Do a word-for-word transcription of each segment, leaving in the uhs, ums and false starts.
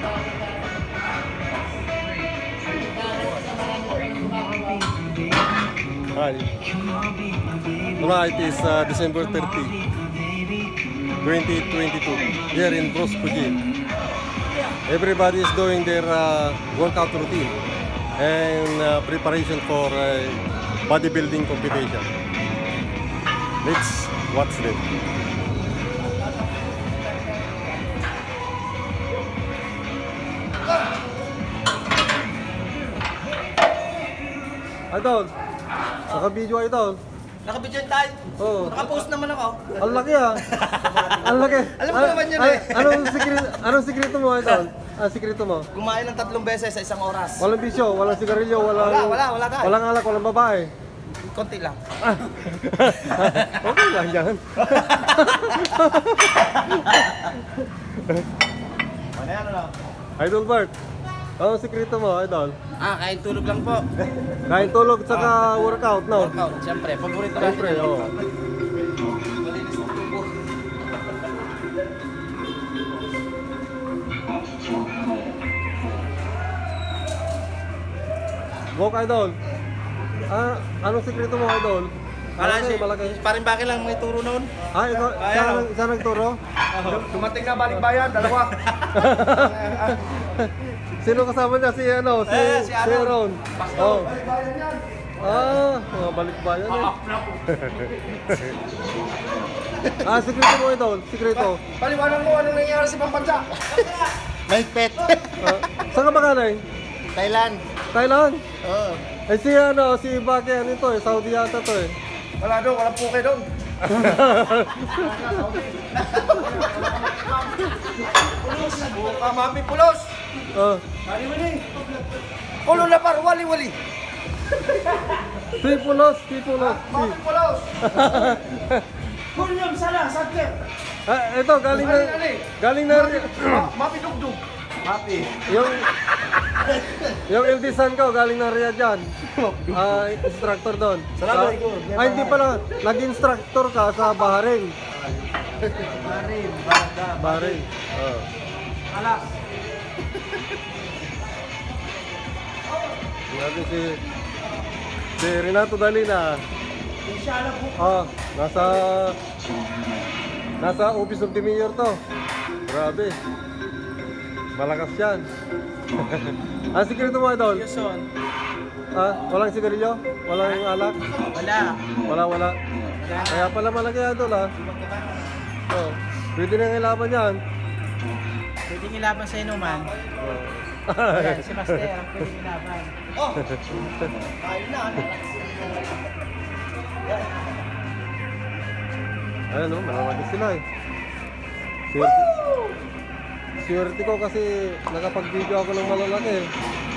Hi. Tonight is uh, December thirtieth, twenty twenty-two, here in Bros Fuji. Everybody is doing their uh, workout routine and uh, preparation for uh, bodybuilding competition. Let's watch them. Idol, naka-video Idol. Naka-video tayo? Oo. Naka-post naman ako. Ang laki ah. Ang laki. Alam mo naman yun eh. Anong sikreto, anong sikreto mo Idol? Ang sikreto mo? Kumain ng tatlong beses sa isang oras. Walang bisyo, walang sigarilyo, walang... Wala, wala, wala tayo. Walang alak, walang babae. Konti lang. Okay lang yan. Ano yan, ano? Idol Bart, anong sikreto mo Idol? Ah, kain tulog lang po. Kain tulog saka workout, no? Workout, siyempre. Paborito natin. Siyempre, oo. Malinis ang tubo. Walk Idol. Ah, anong sikreto mo Idol? Wala Malaki, si, malaki. paring bakit lang may turo noon. Ah, ikaw, Kaya, siya, no? siya nagturo? Dumating na balikbayan, dalawa. Sino kasama niya? Si ano? Si, Eh, si Aaron. Aaron. Oh. Ah, mga balikbayan eh. Ah, sikreto mo Idol, sikreto. Paliwanag mo anong nangyayari sa Pampanga. May pet. Ah, saan ka ba galing? Thailand. Thailand? Oo. Eh si ano, si Baki ano ito eh, Saudi yata to eh. Wala doon, walang puke doon. Pulos. Buka mami pulos. Oh. Wali-wali. Pulo na par, wali-wali. Si Pulos, si Pulos. Mami pulos. Kunyam sana, sakit. Ah, ito galing na galing na Mami dugdug. Mami. yung yung ildisan ko galing na Riyadh yan. Ah, instructor doon. Salamat, Ah, Igor. ah, hindi pala, nag-instructor ka sa Bahrain. Bahrain, Bagda. Bahrain. Oh. Alas. Grabe si si Renato Dalina. Inshallah po. Ah, nasa nasa Office of the Mayor to. Grabe. Malakas yan. Ang sikreto mo Idol? Yuson. Ah, walang sigarilyo? Walang alak? Wala. Wala, wala. Kaya pala malaki Idol ah. Oh, pwede nang ilaban yan. Pwede nilaban sa inuman. Oh. Ayan, si Master, ang pwede nilaban. Oh! Ayun na. Ayan oh, malalaki sila eh. Swerte, swerte ko kasi nakapag-video ako ng malalaki eh.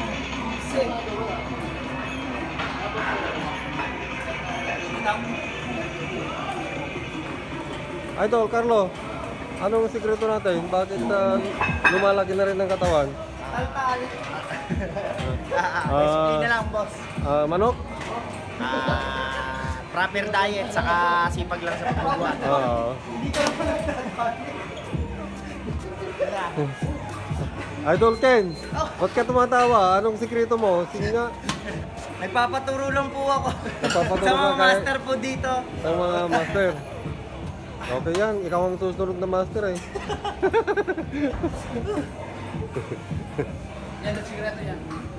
Idol, Carlo, anong sikreto natin? Bakit uh, lumalaki na rin ang katawan? Tal-tal. Ah, Recipe na lang, boss. Ah, manok? Ah, proper diet, saka sipag lang sa pagbubuhat. Oo. Idol Ken, ba't ka tumatawa? Anong sikreto mo? Sige nga. Nagpapaturo lang po ako. Nagpapaturo sa ka mga kay- master po dito. Sa mga master. Okay yan, ikaw ang susunod na master eh. Yan ang sikreto yan.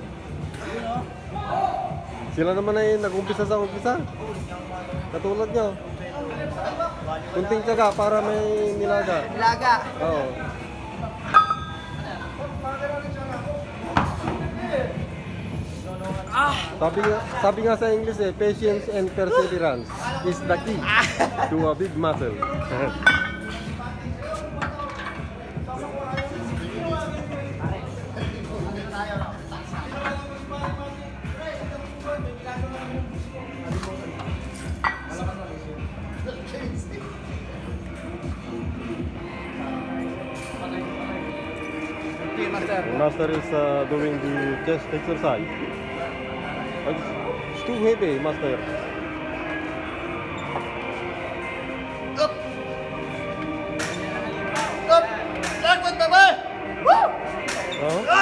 Sila naman ay nag-umpisa sa umpisa. Katulad nyo. Kunting tiyaga para may nilaga. Nilaga. Oo. Ah! Sabi nga, sabi nga sa English eh, patience and perseverance is the key to a big muscle. The master is uh, doing the chest exercise. It's, it's too heavy, master. Up! Up! Lakot na ba? Woo! Oh?